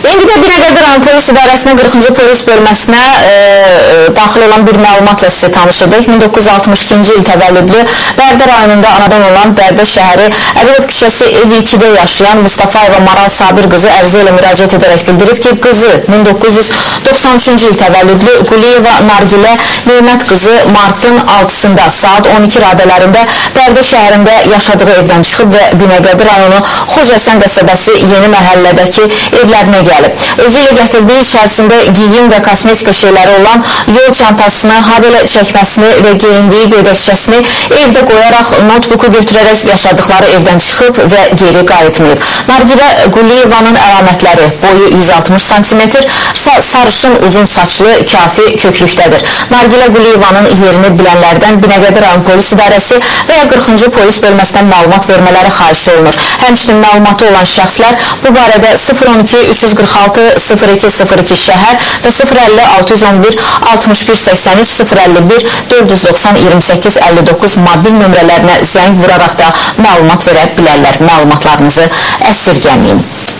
İndi də Binəqədi rayon polis idarəsinin 40-cı polis bölməsinə daxil olan bir məlumatla sizi tanış edək. 1962-ci il təvəllüdlü Bərdə rayonunda anadan olan Bərdə şəhəri Əbilov küçəsi ev 2-də yaşayan Mustafayeva Maral Sabir qızı ərizə ilə müraciət edərək bildirib ki, qızı 1993-cü il təvəllüdlü Quliyeva Nargilə Neymət qızı martın 6-sında saat 12 radələrində Bərdə şəhərində yaşadığı evdən çıxıb və Binəqədi rayonu Xocasən qəsəbəsi Yeni məhəllədəki evlərinə gəlib. Özü ilə gətirdiyi içərisində giyim və kosmetika şeyləri olan yol çantasını, habelə çəkməsini və geyindiyi gödəkçəsini evdə qoyaraq noteboku götürərək yaşadıkları evdən çıxıb və geri qayıtmayıb. Nargilə Quliyevanın əlamətləri boyu 160 cm, sarışın uzun saçlı kafi köklükdədir. Nargilə Quliyevanın yerini bilənlərdən Binəqədi rayon polis idarəsi və ya 40-cı polis bölməsindən məlumat vermələri xahiş olunur. Həmçinin məlumatı olan şəxslər bu barədə 012-346-0202 şəhər və 050-651-83-051-490-28-59 mobil nömrələrinə zəng vuraraq da məlumat verə bilərlər. Məlumatlarınızı əsirgəməyin.